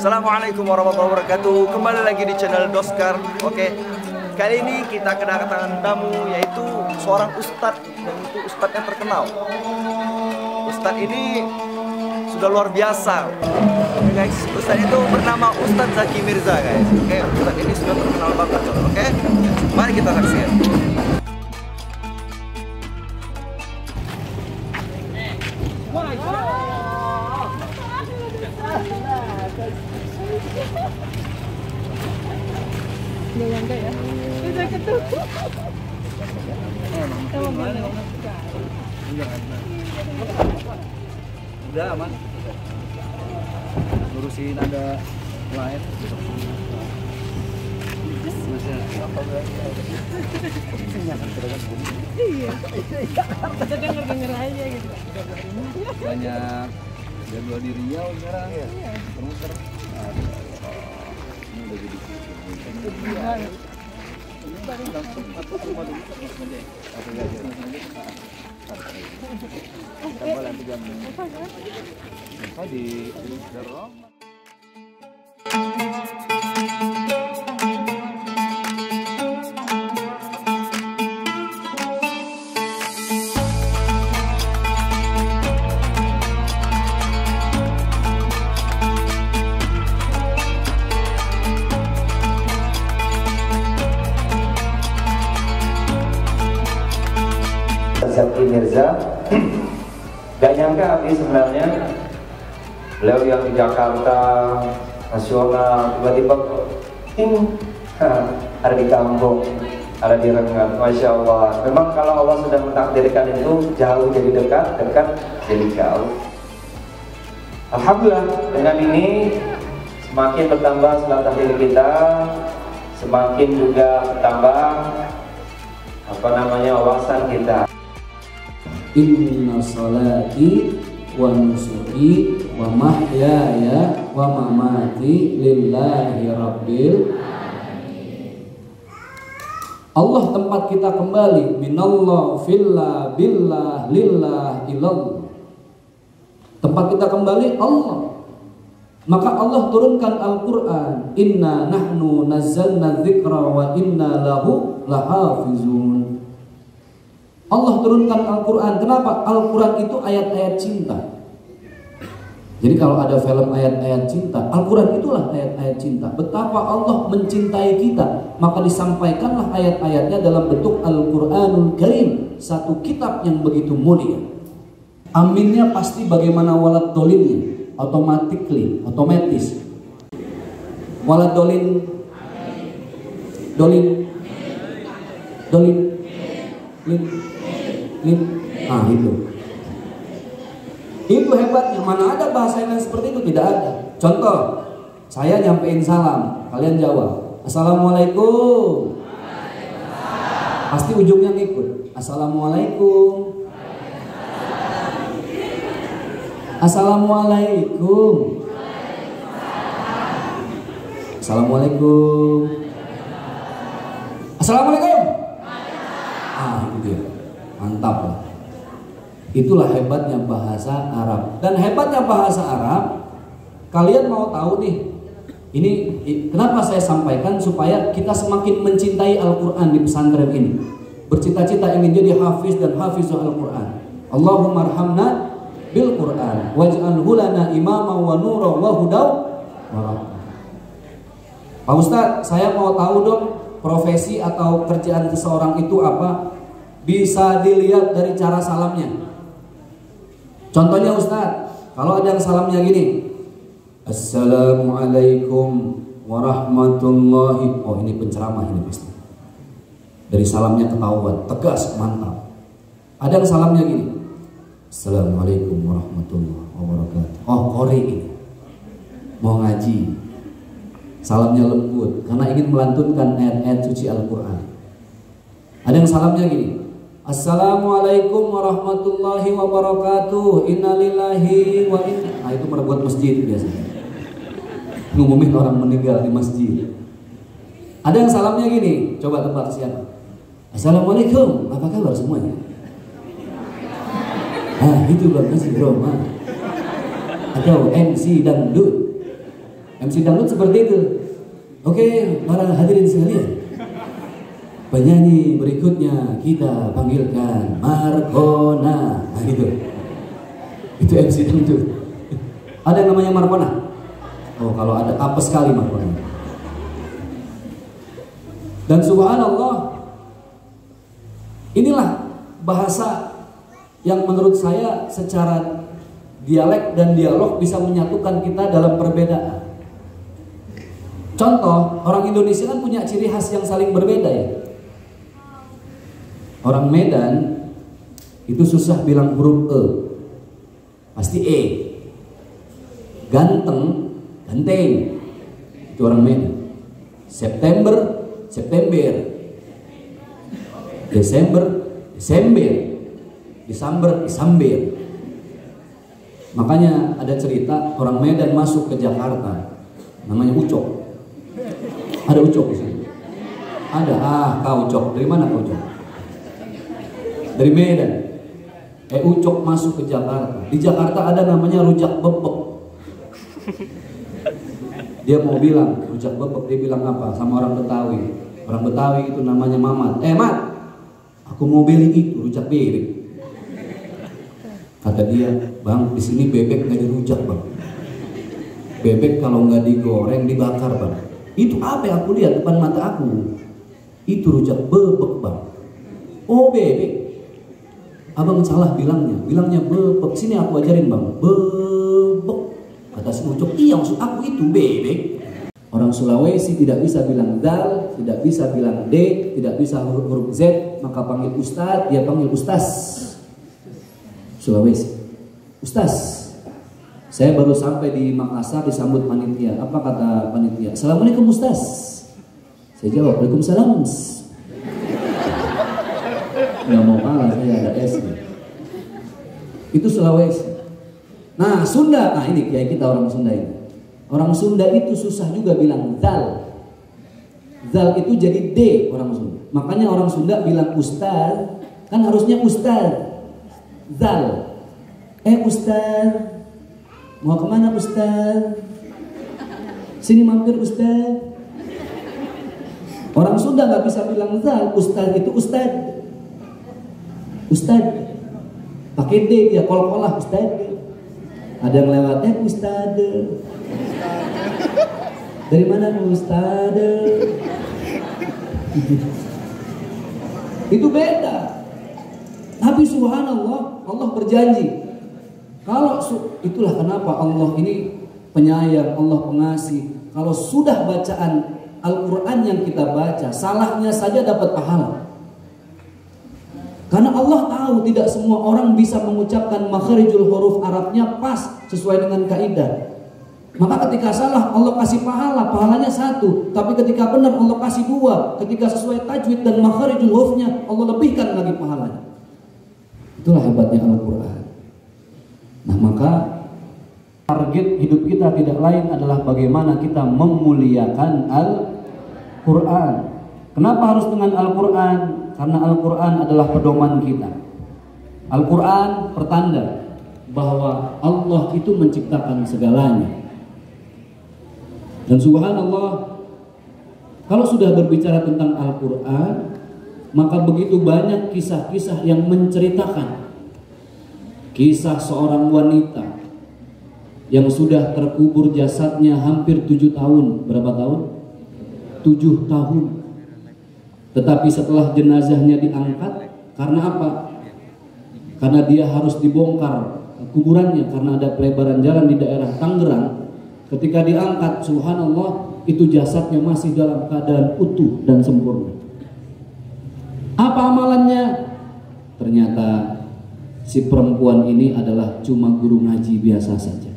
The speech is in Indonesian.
Assalamualaikum warahmatullahi wabarakatuh. Kembali lagi di channel Doskar. Oke, kali ini kita kedatangan tamu, yaitu seorang ustadz, dan itu ustadz yang terkenal. Ustadz ini sudah luar biasa. Oke guys, ustadz itu bernama Ustadz Zaki Mirza guys. Oke, ustadz ini sudah terkenal banget. Oke, mari kita saksikan. Nggak nyangka ya, udah ketemu. Udah aman. Lurusin ada lain. Iya. Kita denger aja gitu. Banyak dan dua di Riau sekarang. Muter-muter. Ini udah jadi. Zaki Mirza, gak nyangka habis sebenarnya beliau yang di Jakarta nasional tiba-tiba ting ada di kampung, ada di Rengat. Masya Allah, memang kalau Allah sudah mentakdirkan itu jauh jadi dekat, dekat jadi jauh. Alhamdulillah, dengan ini semakin bertambah silaturahmi kita, semakin juga bertambah wawasan kita. Inna salati wa nusuki wa mahyaya wa mamati lillahi rabbil alamin. Allah tempat kita kembali, minallah fillah billah lillah ilallah. Tempat kita kembali Allah. Maka Allah turunkan Al-Quran, inna nahnu nazzalna dzikra wa inna lahu lahafizun. Allah turunkan Al-Quran. Kenapa? Al-Quran itu ayat-ayat cinta. Jadi kalau ada film ayat-ayat cinta, Al-Quran itulah ayat-ayat cinta. Betapa Allah mencintai kita, maka disampaikanlah ayat-ayatnya dalam bentuk Al-Quranul Karim, satu kitab yang begitu mulia. Aminnya pasti bagaimana walad dolinnya, otomatis. Walad dolin, nah itu hebatnya. Mana ada bahasa yang seperti itu? Tidak ada. Contoh, saya nyampein salam, kalian jawab assalamualaikum. Pasti ujungnya ngikut assalamualaikum. Assalamualaikum. Assalamualaikum. Assalamualaikum. Itu dia, mantap lah. Itulah hebatnya bahasa Arab. Dan hebatnya bahasa Arab, kalian mau tahu nih, ini kenapa saya sampaikan, supaya kita semakin mencintai Al-Quran di pesantren ini. Bercita-cita ingin jadi hafiz dan hafizul Al-Quran. Allahumma arhamna bil Quran waj'alhu lana imama wa nura wa hudaw wa rahmah. Pak Ustadz, saya mau tahu dong, profesi atau kerjaan seseorang itu apa? Bisa dilihat dari cara salamnya. Contohnya Ustadz, kalau ada yang salamnya gini, assalamualaikum warahmatullahi. Oh, ini penceramah ini pasti. Dari salamnya ketahuan, tegas, mantap. Ada yang salamnya gini, assalamualaikum warahmatullahi wabarakatuh. Oh, kori ini mau ngaji, salamnya lembut karena ingin melantunkan ayat-ayat suci Al-Quran. Ada yang salamnya gini, assalamualaikum warahmatullahi wabarakatuh, innalillahi wa inna. Nah, itu merebut masjid biasanya, ngumumin orang meninggal di masjid. Ada yang salamnya gini, coba tebak siapa? Assalamualaikum, apa kabar semuanya? Nah, itu Bang Nasi Roma. Atau MC Dangdut. MC dangdut seperti itu. Oke, para hadirin sekalian, penyanyi berikutnya kita panggilkan Markona. Nah gitu. Itu MC dangdut. Ada yang namanya Markona? Oh, kalau ada apa sekali Markona. Dan subhanallah, inilah bahasa yang menurut saya secara dialek dan dialog bisa menyatukan kita dalam perbedaan. Contoh, orang Indonesia kan punya ciri khas yang saling berbeda ya. Orang Medan itu susah bilang huruf E, pasti E. Ganteng, ganteng, itu orang Medan. September, September. Desember, Desember. Desember, Desember. Makanya ada cerita orang Medan masuk ke Jakarta, namanya Ucok. Ada Ucok di sini. Ada, kau Ucok. Dari mana kau Ucok? Dari Medan. Ucok masuk ke Jakarta. Di Jakarta ada namanya rujak bebek. Dia mau bilang rujak bebek, dia bilang apa? Sama orang Betawi. Orang Betawi itu namanya Mamat. Mat, aku mau beli itu rujak bebek. Kata dia, bang, di sini bebek nggak dirujak bang. Bebek kalau nggak digoreng dibakar bang. Itu apa yang aku lihat depan mata aku? Itu rujak bebek bang. Oh bebek. Abang salah bilangnya bebek. Sini aku ajarin bang, bebek. Kata si Ucok, iya maksud aku itu bebek. Orang Sulawesi tidak bisa bilang dal, tidak bisa bilang d, tidak bisa huruf z, maka panggil ustad, dia panggil ustaz. Sulawesi, ustaz. Saya baru sampai di Makassar disambut panitia. Apa kata panitia? Assalamualaikum ustaz. Saya jawab, waalaikumsalam. Nggak mau kalah, saya ada S. Itu Sulawesi. Nah Sunda, nah ini kayak kita orang Sunda ini. Orang Sunda itu susah juga bilang zal. Zal itu jadi D orang Sunda. Makanya orang Sunda bilang ustaz, kan harusnya ustaz. Zal. Ustaz, mau kemana Ustaz? Sini mampir Ustaz. Orang Sunda nggak bisa bilang zal. Ustaz itu Ustaz. Ustaz. Pakai D ya, kol-kolah Ustaz. Ada yang lewat, Ustaz. Dari mana Ustaz? Itu beda. Tapi subhanallah, Allah berjanji. Kalau itulah kenapa Allah ini penyayang, Allah pengasih. Kalau sudah bacaan Al-Quran yang kita baca, salahnya saja dapat pahala. Karena Allah tahu tidak semua orang bisa mengucapkan makharijul huruf Arabnya pas sesuai dengan kaidah. Maka ketika salah Allah kasih pahala, pahalanya 1. Tapi ketika benar Allah kasih 2. Ketika sesuai tajwid dan makharijul hurufnya Allah lebihkan lagi pahalanya. Itulah hebatnya Al-Quran. Nah maka target hidup kita tidak lain adalah bagaimana kita memuliakan Al-Quran. Kenapa harus dengan Al-Quran? Karena Al-Quran adalah pedoman kita. Al-Quran pertanda bahwa Allah itu menciptakan segalanya. Dan subhanallah, kalau sudah berbicara tentang Al-Quran, maka begitu banyak kisah-kisah yang menceritakan kisah seorang wanita yang sudah terkubur jasadnya hampir 7 tahun. Berapa tahun? 7 tahun. Tetapi setelah jenazahnya diangkat, karena apa? Karena dia harus dibongkar kuburannya karena ada pelebaran jalan di daerah Tangerang. Ketika diangkat, subhanallah, itu jasadnya masih dalam keadaan utuh dan sempurna. Apa amalannya? Ternyata si perempuan ini adalah cuma guru ngaji biasa saja.